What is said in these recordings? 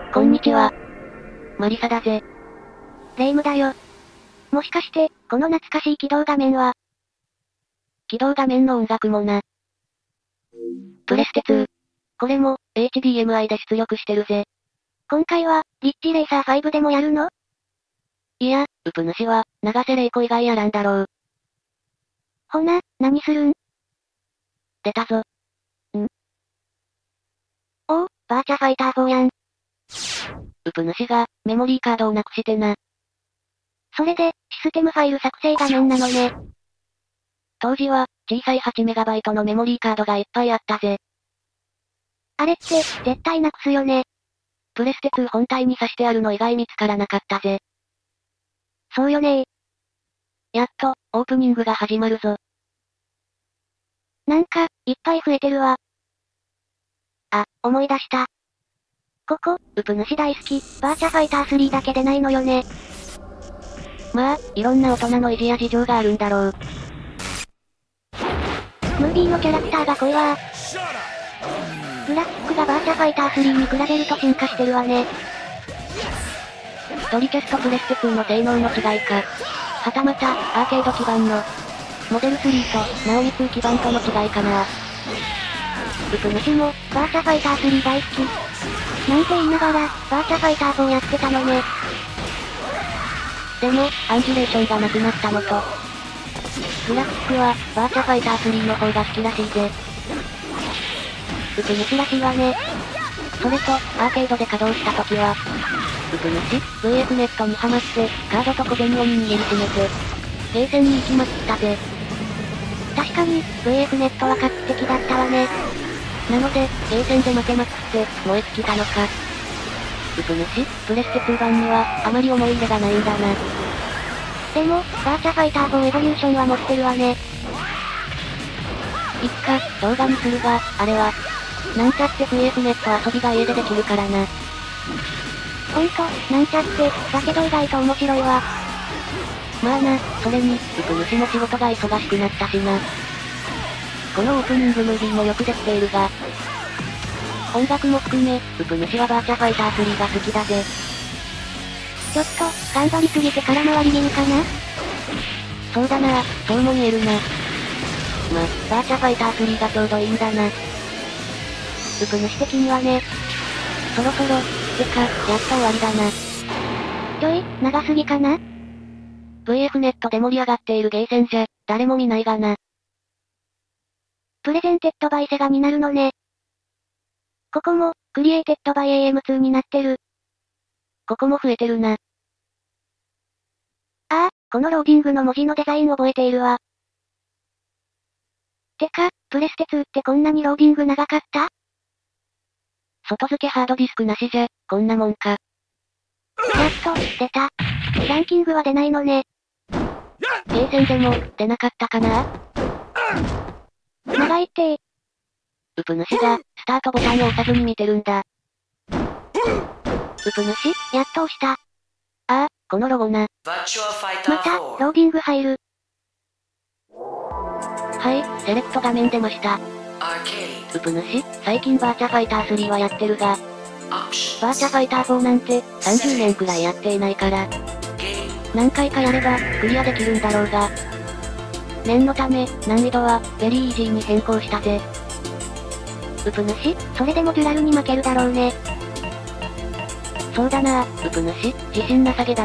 こんにちは。マリサだぜ。 レイムだよ。もしかして、この懐かしい起動画面は、 起動画面の音楽もな。プレステ2。これも、HDMI で出力してるぜ。 今回は、リッチレーサー5でもやるの？ いや、ウプ主は、長瀬玲子以外やらんだろう。 ほな、何するん？ 出たぞ。 おお、バーチャファイター4やん。 ウプ主が、メモリーカードをなくしてな。 それで、システムファイル作成画面なのね。 当時は、小さい 8MB のメモリーカードがいっぱいあったぜ。 あれって、絶対なくすよね。 プレステ2本体に挿してあるの以外見つからなかったぜ。 そうよねー。 やっと、オープニングが始まるぞ。 なんか、いっぱい増えてるわ。あ、思い出した。ここ、ウプ主大好き、バーチャファイター3だけでないのよね。 まあ、いろんな大人の意地や事情があるんだろう。 ムービーのキャラクターが濃いわ。グラフィックがバーチャファイター3に比べると進化してるわね。 ドリキャスとプレステ2の性能の違いか。はたまた、アーケード基盤の、モデル3と、ナオミ2基盤との違いかな。 ウプ主も、バーチャファイター3大好き。なんて言いながら、バーチャファイター4やってたのね。 でも、アンジュレーションがなくなったのと、グラフィックは、バーチャファイター3の方が好きらしいぜ。 ウプ主らしいわね。 それと、アーケードで稼働した時は、ウプ主、VF ネットにハマって、カードと小銭を握りしめて、ゲーセンに行きまくったぜ。 確かに、VF ネットは画期的だったわね。 なので、ゲーセンで負けまくって、燃え尽きたのか。ウプ主、プレステ2版には、あまり思い入れがないんだな。 でも、バーチャファイター4エボリューションは持ってるわね。 いっか、動画にするが、あれは、なんちゃって VF ネット遊びが家でできるからな。 ほんと、なんちゃって、だけど意外と面白いわ。 まあな、それに、ウプ主も仕事が忙しくなったしな。このオープニングムービーもよくできているが、音楽も含め、ウプ主はバーチャファイター3が好きだぜ。 ちょっと、頑張りすぎて空回り気味かな？ そうだな、そうも言えるな。バーチャファイター3がちょうどいいんだな。ウプ主的にはね。そろそろ、てか、やっと終わりだな。 ちょい、長すぎかな？ VF ネットで盛り上がっているゲーセンじゃ、誰も見ないがな。 プレゼンテッドバイセガになるのね。ここも、クリエイテッドバイ AM2 になってる。 ここも増えてるな。 ああ、このローディングの文字のデザイン覚えているわ。てか、プレステ2ってこんなにローディング長かった？ 外付けハードディスクなしじゃ、こんなもんか。 やっと、出た。ランキングは出ないのね。 ゲーセンでも、出なかったかな？ 長いってー。 ウプ主が、スタートボタンを押さずに見てるんだ。ウプ主？ やっと押した。 ああ、このロゴな。 また、ローディング入る。 はい、セレクト画面出ました。ウプ主、最近バーチャファイター3はやってるが、バーチャファイター4なんて、30年くらいやっていないから、何回かやれば、クリアできるんだろうが、念のため、難易度は、ベリーイージーに変更したぜ。 ウプ主、それでもデュラルに負けるだろうね。 そうだなウプ主、自信なさげだ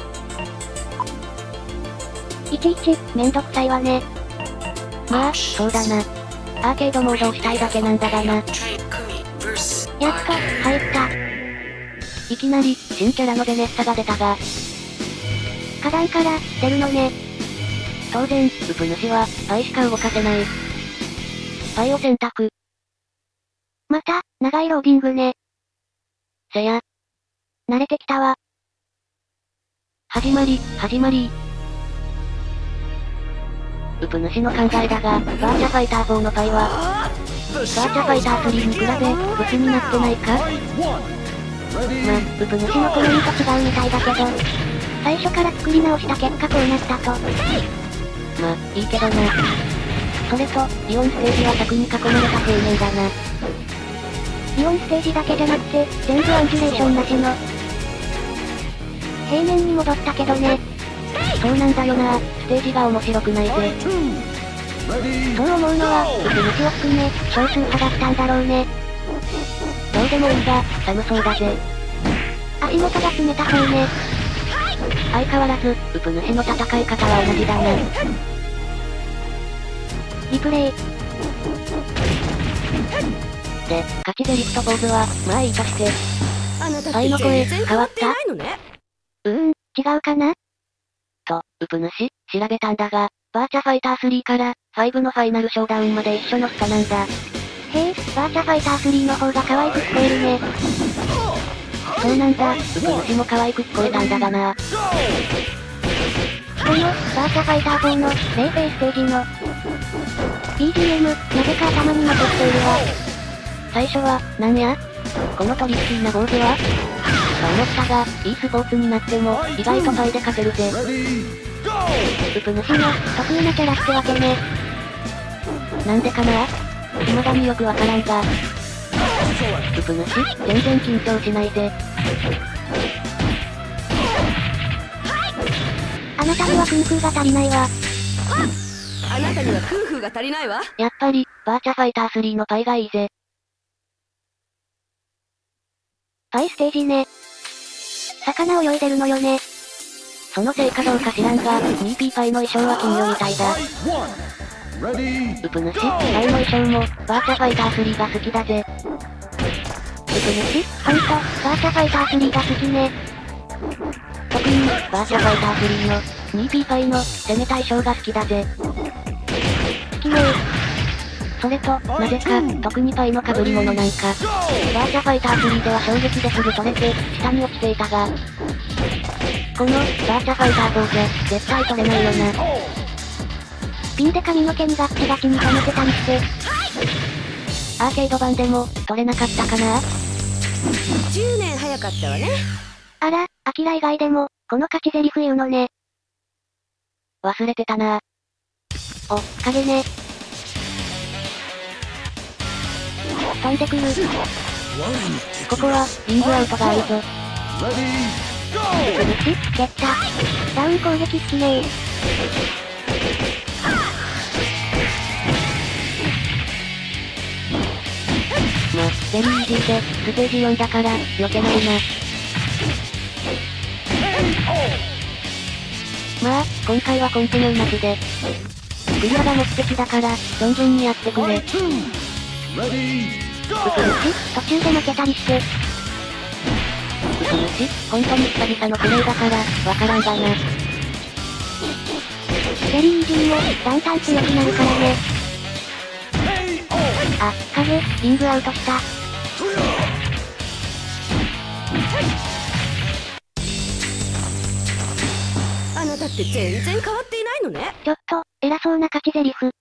ないちいち、めんどくさいわね。 まあ、そうだな。アーケードモードをしたいだけなんだがな。 やっと、入った。 いきなり、新キャラのベネッサが出たが。 花壇から、出るのね。 当然、ウプ主は、パイしか動かせない。パイを選択。 また、長いローディングね。 せや。 慣れてきたわ。 始まり。ウプ主の考えだが、バーチャファイター4のパイは、バーチャファイター3に比べ、ブスになってないか？ ウプ主の好みと違うみたいだけど、最初から作り直した結果こうなったと。 いいけどな。それと、イオンステージは柵に囲まれた平面だな。 イオンステージだけじゃなくて、全部アンジュレーションなしの。平面に戻ったけどね。 そうなんだよな、ステージが面白くないぜ。 そう思うのは、うつ虫を含め、少数派だったんだろうね。 どうでもいいが、寒そうだぜ。 足元が冷たそうね。 相変わらず、ウプ主の戦い方は同じだな。 リプレイ。 で、勝ちゼリフとポーズは、まあいいとして。愛の声、変わった？ 違うかな？ と、ウプ主、調べたんだが、バーチャファイター3から、5のファイナルショーダウンまで一緒の2なんだ。 へえ、バーチャファイター3の方が可愛く聞こえるね。 そうなんだ、ウプ主も可愛く聞こえたんだがな。 この、バーチャファイター4の、レイフェイステージの、BGM、なぜか頭に残っているわ。 最初は、なんや？このトリッキーな坊主は？と思ったが、e スポーツになっても、意外とパイで勝てるぜ。 ウプ主の、得意なキャラってわけね。 なんでかな？未だによくわからんが。ウプ主、全然緊張しないぜ。 あなたにはクンフーが足りないわ。 あなたにはクンフーが足りないわ。 やっぱり、バーチャファイター3のパイがいいぜ。 パイステージね。魚泳いでるのよね。 そのせいかどうか知らんが、2P パイの衣装は金魚みたいだ。ウプ主、パイの衣装も、バーチャファイター3が好きだぜ。 ウプ主、ほんと、バーチャファイター3が好きね。 特に、バーチャファイター3の、2P パイの、攻めた衣装が好きだぜ。 好きねそれと、なぜか、特にパイの被り物なんか、バーチャファイター3では衝撃ですぐ取れて、下に落ちていたが、この、バーチャファイター4じゃ、絶対取れないよな。 ピンで髪の毛にガッチガチに留めてたりして。 アーケード版でも、取れなかったかな？ 10年早かったわね。 あら、アキラ以外でも、この勝ちゼリフ言うのね。 忘れてたな。 お、影ね。飛んでくる。 ここは、リングアウトがあるぞ。 ウプ主、蹴った。ダウン攻撃好きねベリーイージーで、ステージ4だから、避けないな。まあ、今回はコンティニューなしで。クリアが目的だから、存分にやってくれ。 ウプ主、途中で負けたりして。 ウプ主、本当に久々のプレイだから、わからんがな。 ベリーイージーも、だんだん強くなるからね。あ、影、リングアウトした。 あなたって全然変わっていないのね。 ちょっと、偉そうな勝ちゼリフ。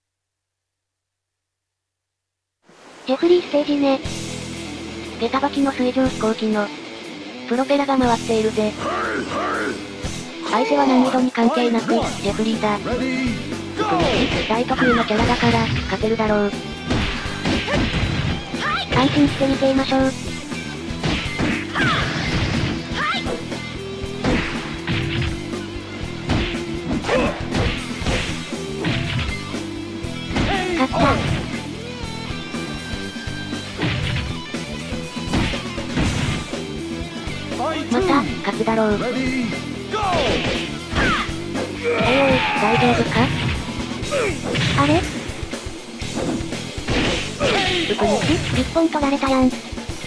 ジェフリーステージね。 下駄履きの水上飛行機の、プロペラが回っているぜ。相手は難易度に関係なく、ジェフリーだ。ウプ主、大得意のキャラだから、勝てるだろう。 安心して見ていましょう。勝った。 また、勝つだろう。おいおい、大丈夫か？ あれ？ ウプ主、 一本取られたやん。ウプ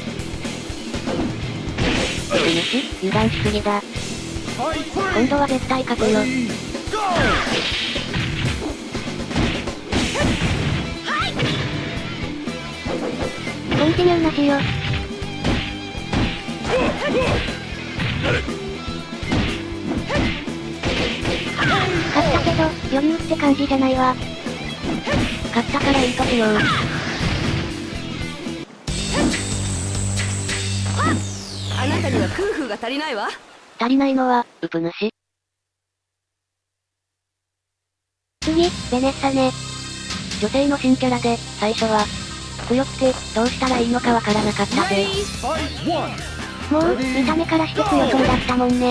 主、油断しすぎだ。今度は絶対勝てよ。 コンティニューなしよ。勝ったけど、余裕って感じじゃないわ。 勝ったからいいとしよう。 あなたにはクンフーが足りないわ。 足りないのは、ウプ主。 次、ベネッサね。 女性の新キャラで、最初は、 強くて、どうしたらいいのかわからなかったぜ。もう、見た目からして強そうだったもんね。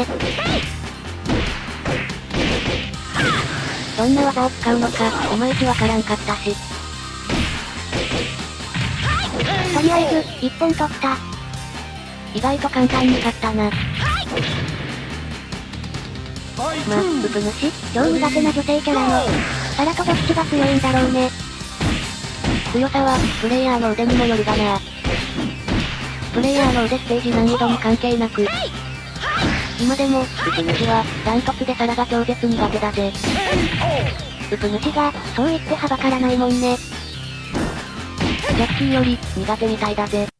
どんな技を使うのか、いまいちわからんかったし。とりあえず、一本取った。意外と簡単に勝ったな。ウプ主、超苦手な女性キャラの、サラとどっちが強いんだろうね。強さは、プレイヤーの腕にもよるがな。プレイヤーの腕ステージ難易度に関係なく。今でも、ウプ主は、ダントツでサラが超絶苦手だぜ。ウプ主が、そう言ってはばからないもんね。ジャッキーより、苦手みたいだぜ。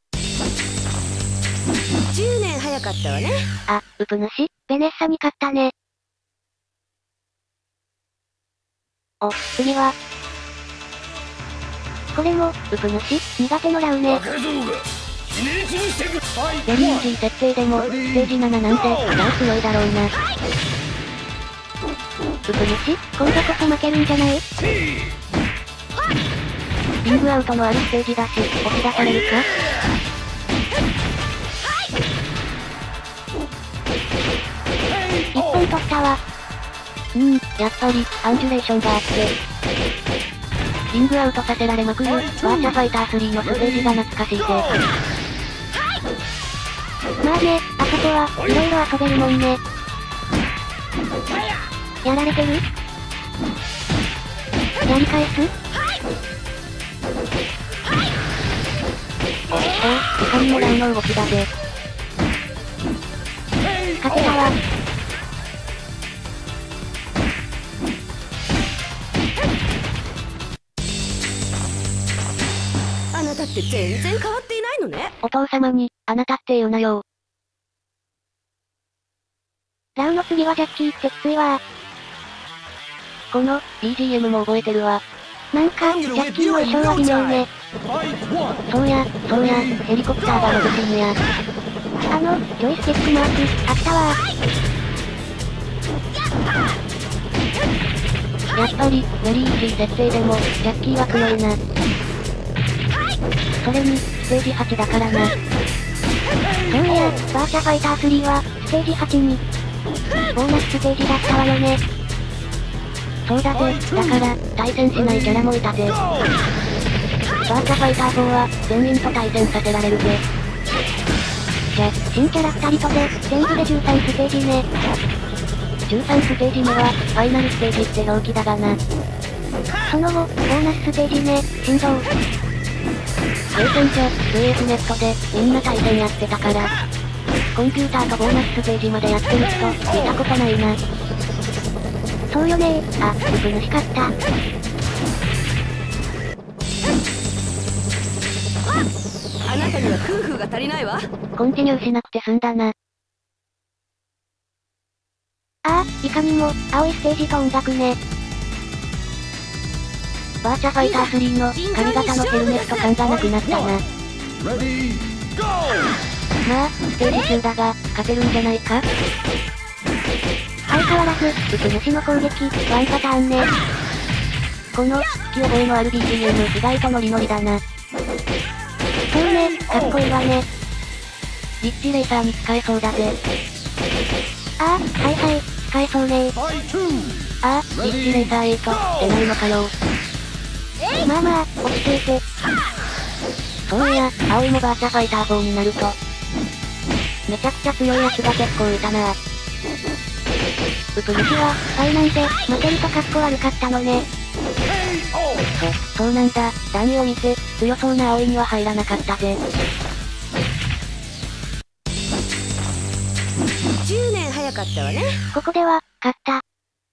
10年早かったわね。 あ、ウプ主、ベネッサに勝ったね。お、次は。これも、ウプ主、苦手のラウネ。ベリーイージー設定でも、ステージ7なんて、ラウ強いだろうな。ウプ主、今度こそ負けるんじゃない？リングアウトのあるステージだし、押し出されるか？一本取ったわ。やっぱり、アンジュレーションがあって。リングアウトさせられまくる、バーチャファイター3のステージが懐かしいぜ。まあね、あそこは、色々遊べるもんね。やられてる？やり返す？いかにもラウの動きだぜ。勝てたわ。 あなたって全然変わっていないのね。 お父様に、あなたって言うなよ。ラウの次はジャッキーってきついわ。この、BGM も覚えてるわ。なんか、ジャッキーの衣装は微妙ね。そうや、ヘリコプターがロブシムや。ジョイスティックマーク、あったわ。やっぱり、ベリーイージー設定でも、ジャッキーは強いな。それに、ステージ8だからな。そういや、バーチャファイター3は、ステージ8に、ボーナスステージだったわよね。そうだぜ、だから、対戦しないキャラもいたぜ。バーチャファイター4は、全員と対戦させられるぜ。じゃ、新キャラ2人とで、全部で13ステージね。13ステージ目は、ファイナルステージって表記だがな。その後、ボーナスステージね、振動。ゲーセンじゃ、VS ネットで、みんな対戦やってたから。コンピューターとボーナスステージまでやってる人、見たことないな。そうよねー。あ、ウプ主勝った。 あなたには空風が足りないわ。 コンティニューしなくて済んだな。ああ、いかにも、青いステージと音楽ね。バーチャファイター3の、髪型のヘルメット感がなくなったな。まあ、ステージ中だが、勝てるんじゃないか？相変わらず、ウプ主の攻撃、ワンパターンね。この、聞き覚えのある BGM、意外とノリノリだな。そうね、かっこいいわね。リッチレーサーに使えそうだぜ。ああ、使えそうね。ああ、リッチレーサー8、出ないのかよ。まあ、落ち着いて。そういや、葵もバーチャファイター4になると。めちゃくちゃ強いやつが結構いたな。ウプ主は、ファイナルで、負けるとカッコ悪かったのね。そうなんだ、段位を見て、強そうな葵には入らなかったぜ。 10年早かったわね。 ここでは、勝った。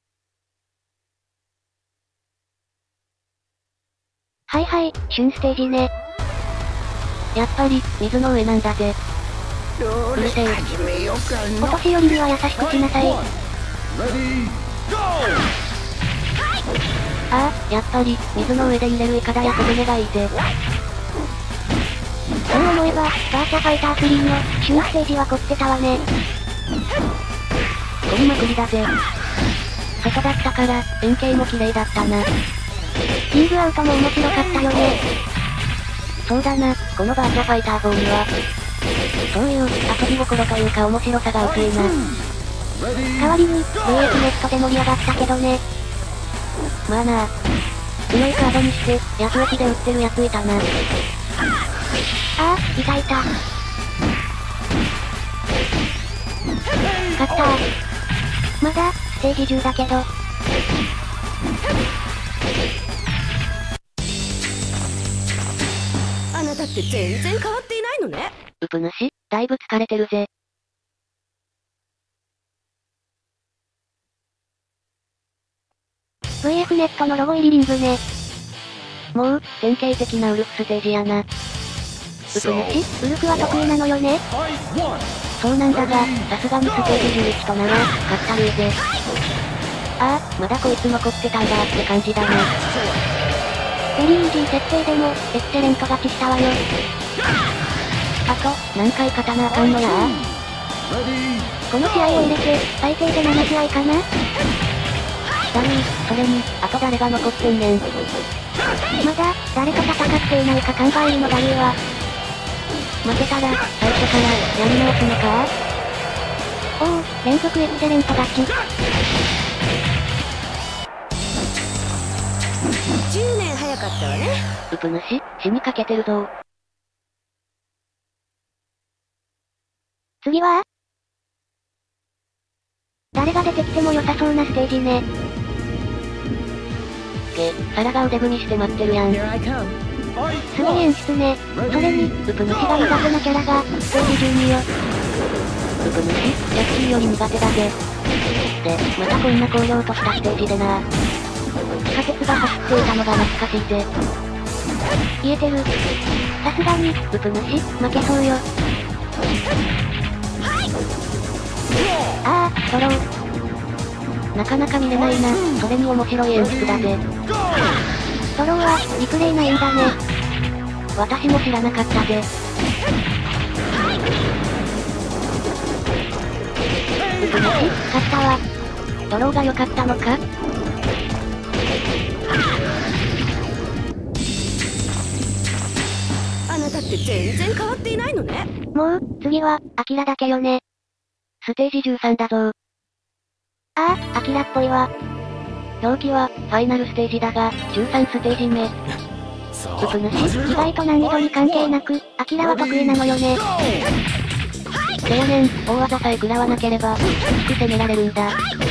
はい、旬ステージね。やっぱり、水の上なんだぜ。うるせえ。お年寄りには優しくしなさい。ああ、やっぱり、水の上で揺れるイカダや小舟がいいぜ。そう思えば、バーチャファイター3の、旬ステージは凝ってたわね。凝りまくりだぜ。外だったから、円形も綺麗だったな。リングアウトも面白かったよね。 そうだな、このバーチャファイター4には、そういう、遊び心というか面白さが薄いな。 代わりに、VS ネットで盛り上がったけどね。 まあな。強いカードにして、安置きで売ってるやついたな。 ああ、いたいた。勝ったー。まだ、ステージ10だけど。 あなたって全然変わっていないのね。 うぷ主、だいぶ疲れてるぜ。 VF ネットのロゴ入りリングね。 もう、典型的なウルフステージやな。うぷ主、 ウルフは得意なのよね。 そうなんだが、さすがにステージ11となら、勝ったるいぜ。ああ、まだこいつ残ってたんだって感じだな。 ベリーイージー設定でも、エクセレント勝ちしたわよ。 あと、何回勝たなあかんのやこの試合を入れて、最低で7試合かな。 だるい、それに、あと誰が残ってんねん。 まだ、誰と戦っていないか考えるのがいいわ。 負けたら、最初から、やり直すのかおお、連続エクセレント勝ち。 10年早かったわね。 うぷ主、死にかけてるぞ。 次は誰が出てきても良さそうなステージね。 サラが腕組みして待ってるやん。 すごい演出ね。それに、 うぷ主が苦手なキャラが、ステージ12よ。 うぷ主、ジャッキーより苦手だぜ。で、またこんな荒涼としたステージでな。地下鉄が走っていたのが懐かしいぜ。 言えてる。さすがに、 うぷ主、 負けそうよ。ああ、ドロー。 なかなか見れないな、それに面白い演出だぜ。 ドローは、リプレイないんだね。 私も知らなかったぜ。うぷ主、 勝ったわ。 ドローが良かったのか？ あなたって全然変わっていないのね。 もう、次は、アキラだけよね。 ステージ13だぞ。 ああ、アキラっぽいわ。 表記は、ファイナルステージだが、13ステージ目。うぷ主、 意外と難易度に関係なく、アキラは得意なのよね。 せやねん、大技さえ食らわなければ、きつく攻められるんだ。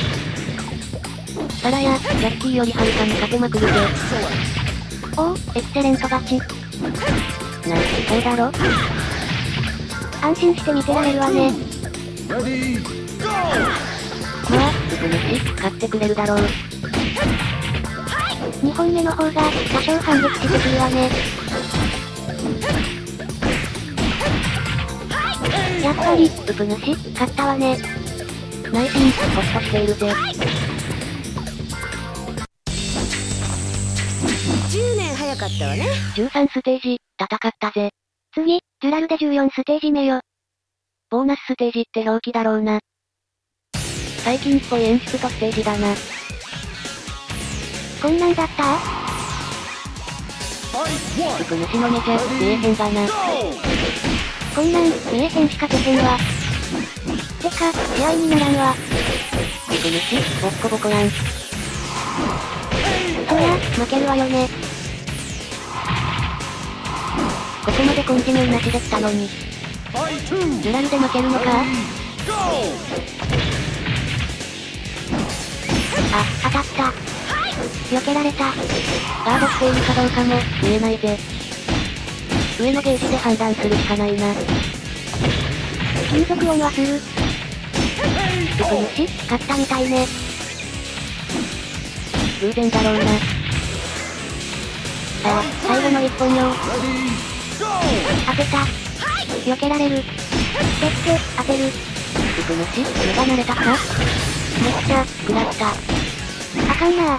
サラや、ジャッキーよりはるかに勝てまくるぜ。 おお、エクセレント勝ち。 そうだろ？ 安心して見てられるわね。 まあ、うぷ主、勝ってくれるだろう。 2本目の方が、多少反撃してくるわね。やっぱり、うぷ主、勝ったわね。 内心、ホッとしているぜ。 10年早かったわね。 13ステージ、戦ったぜ。 次、デュラルで14ステージ目よ。 ボーナスステージって表記だろうな。最近っぽい演出とステージだな。 こんなんだったうぷ主の目じゃ、見えへんがな。 こんなん、見えへんしか出へんわ。てか、試合にならんわ。 うぷ主、ボッコボコやん。 そりゃ、負けるわよね。 ここまで根性なしで来たのに。デュラルで負けるのか？ あ、当たった。避けられた。 ガードしているかどうかも、見えないぜ。上のゲージで判断するしかないな。 金属音はする。うぷ主、勝ったみたいね。 偶然だろうな。 さあ、最後の一本よ。当てた。避けられる。当てる。 うぷ主、目が慣れたか？ めっちゃ、 食らった。 あかんな。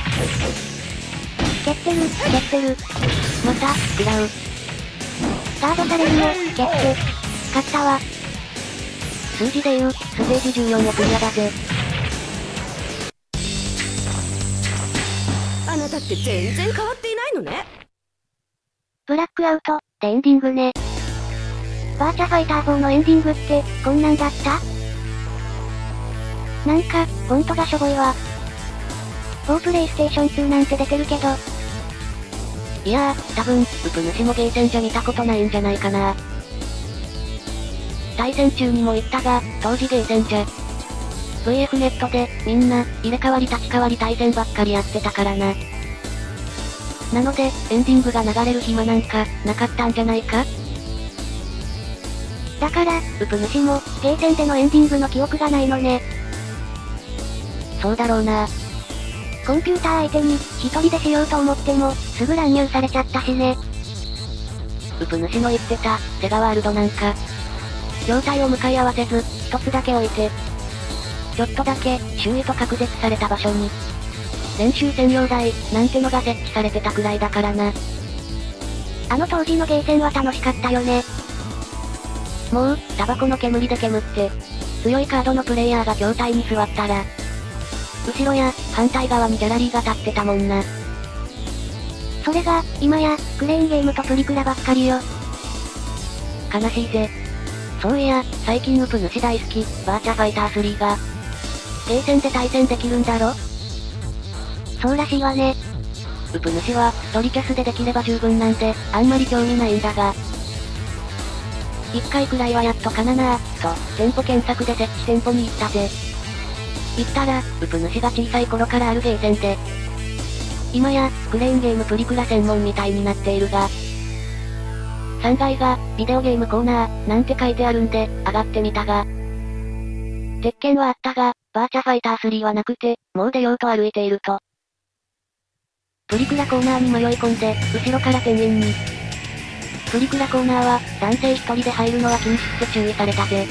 蹴ってる。 また、食らう。 ガードされるの、蹴って。勝ったわ。 数字で言う、ステージ14をクリアだぜ。 あなたって全然変わっていないのね。 ブラックアウト、でエンディングね。バーチャファイター4のエンディングって、こんなんだった？なんか、フォントがしょぼいわ。プレイステーション2なんて出てるけど。 いやー、多分、ウプ主もゲーセンじゃ見たことないんじゃないかな。対戦中にも言ったが、当時ゲーセンじゃ。VF ネットで、みんな、入れ替わり立ち替わり対戦ばっかりやってたからな。なので、エンディングが流れる暇なんか、なかったんじゃないか？ だから、ウプ主も、ゲーセンでのエンディングの記憶がないのね。 そうだろうな。 コンピューター相手に、一人でしようと思っても、すぐ乱入されちゃったしね。 ウプ主の言ってた、セガワールドなんか。状態を向かい合わせず、一つだけ置いて。ちょっとだけ、周囲と隔絶された場所に。練習専用台、なんてのが設置されてたくらいだからな。 あの当時のゲーセンは楽しかったよね。 もう、タバコの煙で煙って、強いカードのプレイヤーが筐体に座ったら、後ろや、反対側にギャラリーが立ってたもんな。 それが、今や、クレーンゲームとプリクラばっかりよ。 悲しいぜ。そういや、最近ウプ主大好き、バーチャファイター3が、ゲーセンで対戦できるんだろ？ そうらしいわね。 ウプ主は、ドリキャスでできれば十分なんで、あんまり興味ないんだが。一回くらいはやっとかななぁ、と、店舗検索で設置店舗に行ったぜ。行ったら、ウプ主が小さい頃からあるゲーセンで。今や、クレーンゲームプリクラ専門みたいになっているが。3階が、ビデオゲームコーナー、なんて書いてあるんで、上がってみたが。鉄拳はあったが、バーチャファイター3はなくて、もう出ようと歩いていると。プリクラコーナーに迷い込んで、後ろから店員に。プリクラコーナーは、男性一人で入るのは禁止って注意されたぜ。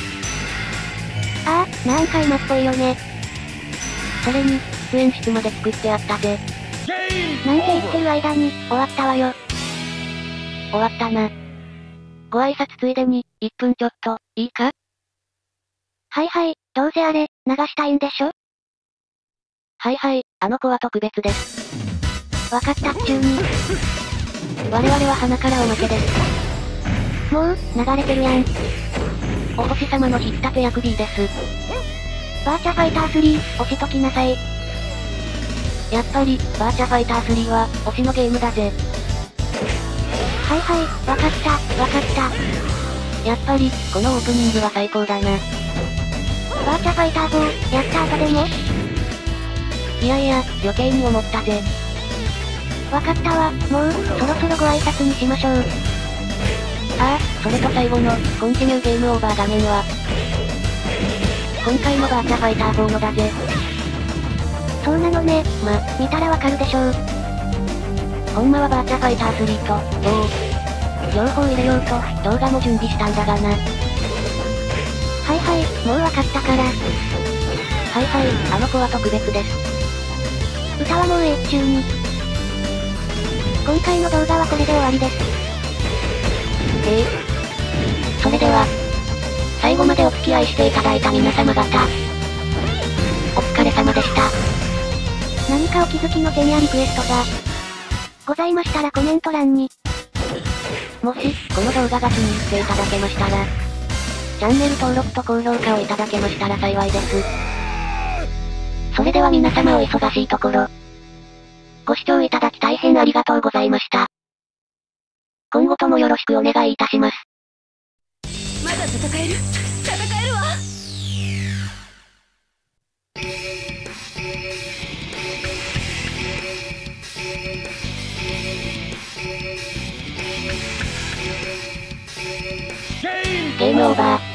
ああ、なんか今っぽいよね。 それに、出演室まで作ってあったぜ。 なんて言ってる間に、終わったわよ。 終わったな。ご挨拶ついでに、1分ちょっと、いいか？ はいはい、どうせあれ、流したいんでしょ？ はいはい、あの子は特別です。 わかったっちゅうに。 我々は鼻からおまけです。 もう、流れてるやん。 お星様の引っ立て役 B です。 バーチャファイター3、押しときなさい。 やっぱり、バーチャファイター3は、推しのゲームだぜ。 はいはい、わかった、わかった。 やっぱり、このオープニングは最高だな。 バーチャファイター4、やった後でも？ いやいや、余計に思ったぜ。 わかったわ、もう、そろそろご挨拶にしましょう。 ああ、それと最後の、コンティニューゲームオーバー画面は、今回のバーチャファイター4のだぜ。 そうなのね、見たらわかるでしょう。 ほんまはバーチャファイター3と、両方入れようと、動画も準備したんだがな。 はいはい、もうわかったから。 はいはい、あの子は特別です。 歌はもう中に。今回の動画はこれで終わりです。 それでは、最後までお付き合いしていただいた皆様方、お疲れ様でした。 何かお気づきの点やリクエストがございましたらコメント欄に。 もし、この動画が気に入っていただけましたら、チャンネル登録と高評価をいただけましたら幸いです。それでは皆様お忙しいところ、ご視聴いただき大変ありがとうございました。今後ともよろしくお願いいたします。 まだ戦えるわ。 ゲームオーバー。